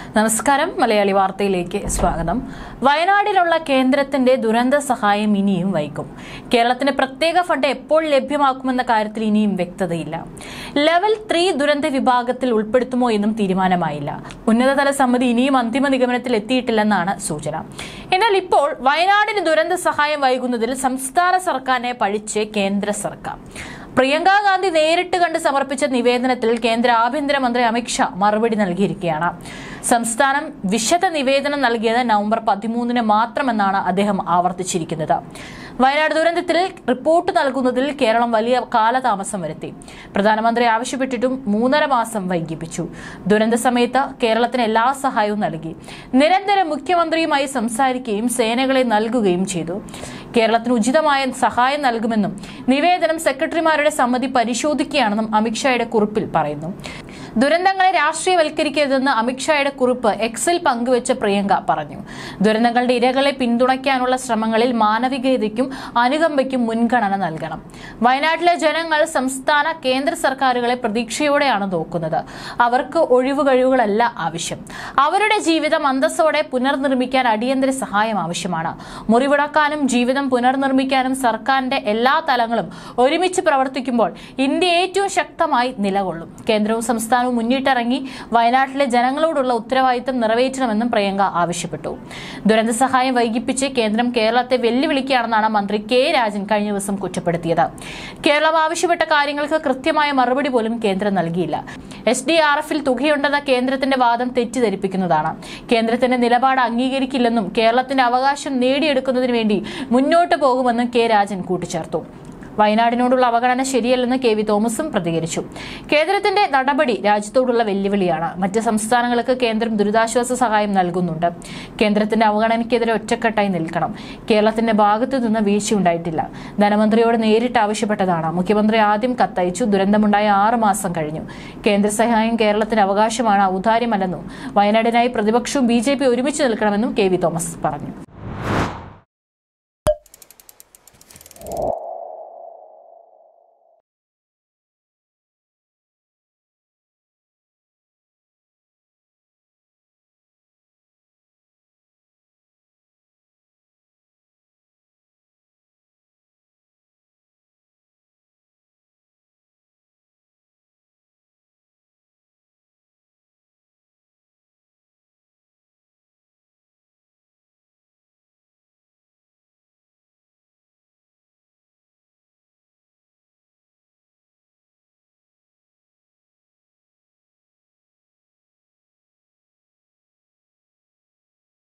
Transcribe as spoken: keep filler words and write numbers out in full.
നമസ്കാരം, മലയാളി വാർത്തയിലേക്ക് സ്വാഗതം. വയനാടിലുള്ള കേന്ദ്രത്തിന്റെ ദുരന്ത സഹായം ഇനിയും വൈകും. കേരളത്തിന് പ്രത്യേക ഫണ്ട് എപ്പോൾ ലഭ്യമാക്കുമെന്ന കാര്യത്തിൽ ഇനിയും വ്യക്തതയില്ല. ലെവൽ ത്രീ ദുരന്ത വിഭാഗത്തിൽ ഉൾപ്പെടുത്തുമോ എന്നും തീരുമാനമായില്ല. ഉന്നതതല സമിതി ഇനിയും അന്തിമ നിഗമനത്തിൽ എത്തിയിട്ടില്ലെന്നാണ് സൂചന. എന്നാൽ ഇപ്പോൾ വയനാടിന് ദുരന്ത സഹായം വൈകുന്നതിൽ സംസ്ഥാന സർക്കാരിനെ പഴിച്ച് കേന്ദ്ര സർക്കാർ. പ്രിയങ്ക ഗാന്ധി നേരിട്ട് കണ്ട് സമർപ്പിച്ച നിവേദനത്തിൽ കേന്ദ്ര ആഭ്യന്തരമന്ത്രി അമിത്ഷാ മറുപടി നൽകിയിരിക്കുകയാണ്. സംസ്ഥാനം വിശദ നിവേദനം നൽകിയത് നവംബർ പതിമൂന്നിന് മാത്രമെന്നാണ് അദ്ദേഹം ആവർത്തിച്ചിരിക്കുന്നത്. വയനാട് ദുരന്തത്തിൽ റിപ്പോർട്ട് നൽകുന്നതിൽ കേരളം വലിയ കാലതാമസം വരുത്തി. പ്രധാനമന്ത്രി ആവശ്യപ്പെട്ടിട്ടും മൂന്നര മാസം വൈകിപ്പിച്ചു. ദുരന്ത സമയത്ത് കേരളത്തിന് എല്ലാ സഹായവും നൽകി. നിരന്തരം മുഖ്യമന്ത്രിയുമായി സംസാരിക്കുകയും സേനകളെ നൽകുകയും ചെയ്തു. കേരളത്തിന് ഉചിതമായ സഹായം നൽകുമെന്നും നിവേദനം സെക്രട്ടറിമാരുടെ സമിതി പരിശോധിക്കുകയാണെന്നും അമിത്ഷായുടെ കുറിപ്പിൽ പറയുന്നു. ദുരന്തങ്ങളെ രാഷ്ട്രീയവൽക്കരിക്കരുതെന്ന് അമിത്ഷായുടെ കുറിപ്പ് എക്സിൽ പങ്കുവെച്ച പ്രിയങ്ക പറഞ്ഞു. ദുരന്തങ്ങളുടെ ഇരകളെ പിന്തുണയ്ക്കാനുള്ള ശ്രമങ്ങളിൽ മാനവികതയ്ക്കും അനുകമ്പയ്ക്കും മുൻഗണന നൽകണം. വയനാട്ടിലെ ജനങ്ങൾ സംസ്ഥാന കേന്ദ്ര സർക്കാരുകളെ പ്രതീക്ഷയോടെയാണ് നോക്കുന്നത്. അവർക്ക് ഒഴിവു കഴിവുകളല്ല ആവശ്യം. അവരുടെ ജീവിതം അന്തസ്സോടെ പുനർനിർമ്മിക്കാൻ അടിയന്തര സഹായം ആവശ്യമാണ്. മുറിവുടക്കാനും ജീവിതം പുനർനിർമ്മിക്കാനും സർക്കാരിന്റെ എല്ലാ തലങ്ങളും ഒരുമിച്ച് പ്രവർത്തിക്കുമ്പോൾ ഇന്ത്യ ഏറ്റവും ശക്തമായി നിലകൊള്ളും. കേന്ദ്രവും സംസ്ഥാനവും മുന്നിട്ടിറങ്ങി വയനാട്ടിലെ ജനങ്ങളോടുള്ള ഉത്തരവാദിത്തം നിറവേറ്റണമെന്നും പ്രിയങ്ക ആവശ്യപ്പെട്ടു. ദുരന്ത സഹായം വൈകിപ്പിച്ച് കേന്ദ്രം കേരളത്തെ വെല്ലുവിളിക്കുകയാണെന്നാണ് മന്ത്രി കെ രാജൻ കഴിഞ്ഞ ദിവസം കുറ്റപ്പെടുത്തിയത്. കേരളം ആവശ്യപ്പെട്ട കാര്യങ്ങൾക്ക് കൃത്യമായ മറുപടി പോലും കേന്ദ്രം നൽകിയില്ല. എസ് ഡി ആർ എഫിൽ തുകയുണ്ടെന്ന കേന്ദ്രത്തിന്റെ വാദം തെറ്റിദ്ധരിപ്പിക്കുന്നതാണ്. കേന്ദ്രത്തിന്റെ നിലപാട് അംഗീകരിക്കില്ലെന്നും കേരളത്തിന്റെ അവകാശം നേടിയെടുക്കുന്നതിന് വേണ്ടി മുന്നോട്ട് പോകുമെന്നും കെ രാജൻ കൂട്ടിച്ചേർത്തു. വയനാടിനോടുള്ള അവഗണന ശരിയല്ലെന്ന് കെ വി തോമസും പ്രതികരിച്ചു. കേന്ദ്രത്തിന്റെ നടപടി രാജ്യത്തോടുള്ള വെല്ലുവിളിയാണ്. മറ്റ് സംസ്ഥാനങ്ങൾക്ക് കേന്ദ്രം ദുരിതാശ്വാസ സഹായം നൽകുന്നുണ്ട്. കേന്ദ്രത്തിന്റെ അവഗണനയ്ക്കെതിരെ ഒറ്റക്കെട്ടായി നിൽക്കണം. കേരളത്തിന്റെ ഭാഗത്തു നിന്ന് വീഴ്ചയുണ്ടായിട്ടില്ല. ധനമന്ത്രിയോട് നേരിട്ട് ആവശ്യപ്പെട്ടതാണ്. മുഖ്യമന്ത്രി ആദ്യം കത്തയച്ചു. ദുരന്തമുണ്ടായ ആറ് മാസം കഴിഞ്ഞു. കേന്ദ്ര സഹായം കേരളത്തിന് അവകാശമാണ്, ഔദാര്യമല്ലെന്നും വയനാടിനായി പ്രതിപക്ഷവും ബി ജെ പി ഒരുമിച്ച് നിൽക്കണമെന്നും കെ വി തോമസ് പറഞ്ഞു.